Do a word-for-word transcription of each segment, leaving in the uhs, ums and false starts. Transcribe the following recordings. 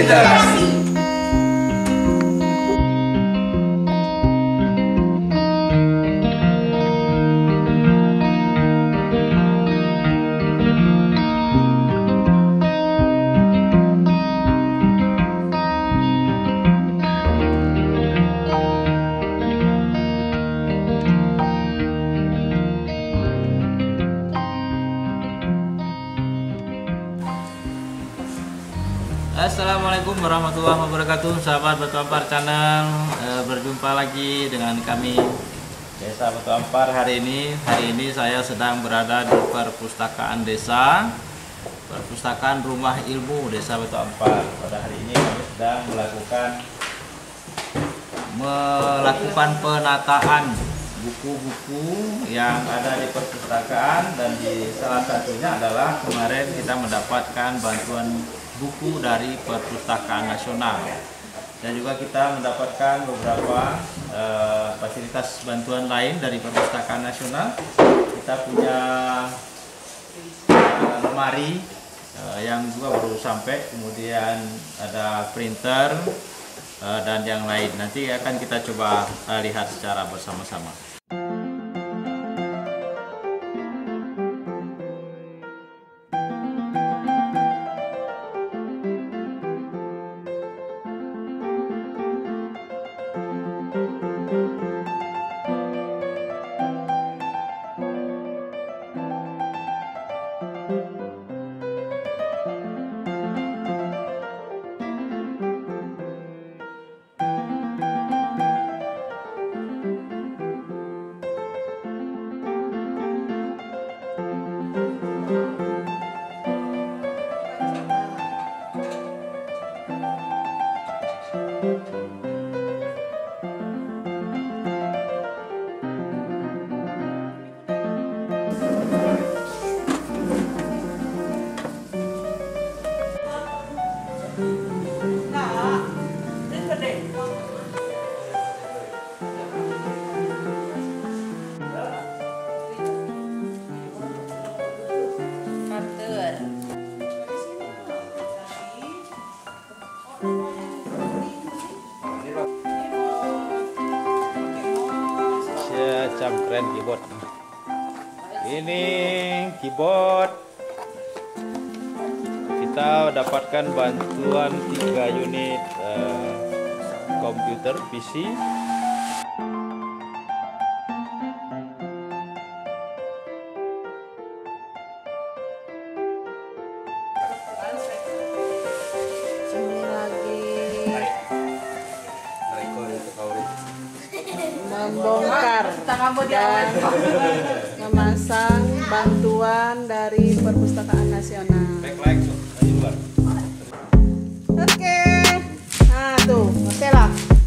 literasi. Assalamualaikum warahmatullahi wabarakatuh, sahabat Batu Ampar Channel. E, berjumpa lagi dengan kami Desa Batu Ampar hari ini. Hari ini saya sedang berada di perpustakaan desa, perpustakaan Rumah Ilmu Desa Batu Ampar. Pada hari ini kami sedang melakukan melakukan penataan buku-buku yang ada di perpustakaan, dan di salah satunya adalah kemarin kita mendapatkan bantuan buku dari Perpustakaan Nasional, dan juga kita mendapatkan beberapa uh, fasilitas bantuan lain dari Perpustakaan Nasional. Kita punya uh, lemari uh, yang juga baru sampai, kemudian ada printer uh, dan yang lain. Nanti akan kita coba uh, lihat secara bersama-sama. Macam keren keyboard. Ini keyboard kita dapatkan bantuan tiga unit uh, komputer P C. Membongkar dan memasang bantuan dari Perpustakaan Nasional. Oke, nah tuh, Marcella.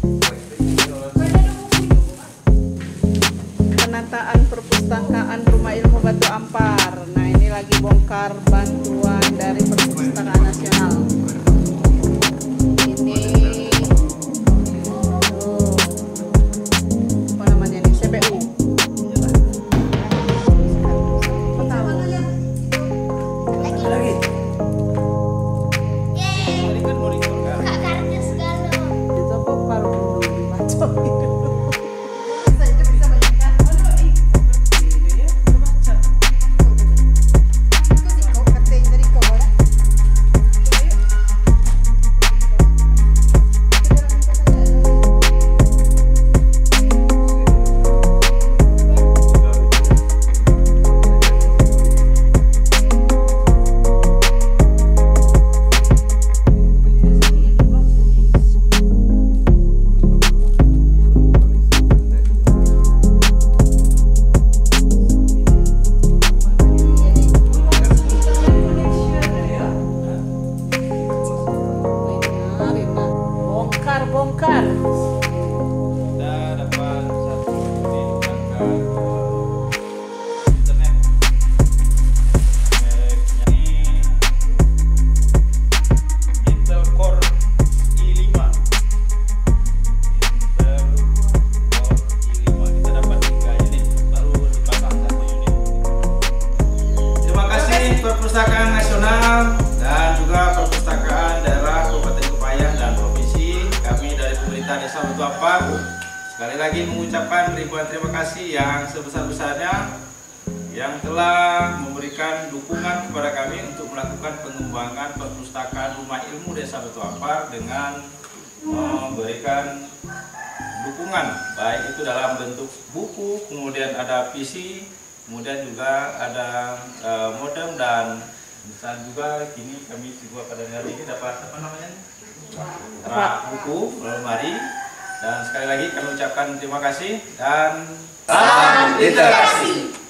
Penataan Perpustakaan Rumah Ilmu Batu Ampar. Nah, ini lagi bongkar bantuan dari Perpustakaan Nasional. Bongkar. Kita dapat satu unit internet. Mereknya ini Intel Core i lima. Intel Core i lima. Kita dapat tiga unit, baru dipasang satu unit. Terima kasih Perpustakaan Nasional dan juga Perpustakaan Daerah Kabupaten Kepahyang Batu Ampar. Sekali lagi mengucapkan ribuan terima kasih yang sebesar-besarnya yang telah memberikan dukungan kepada kami untuk melakukan pengembangan perpustakaan Rumah Ilmu Desa Batu Ampar dengan memberikan dukungan baik itu dalam bentuk buku, kemudian ada P C, kemudian juga ada uh, modem, dan bisa juga kini kami juga pada hari ini dapat apa namanya rak buku lemari. Dan sekali lagi kami ucapkan terima kasih dan salam literasi.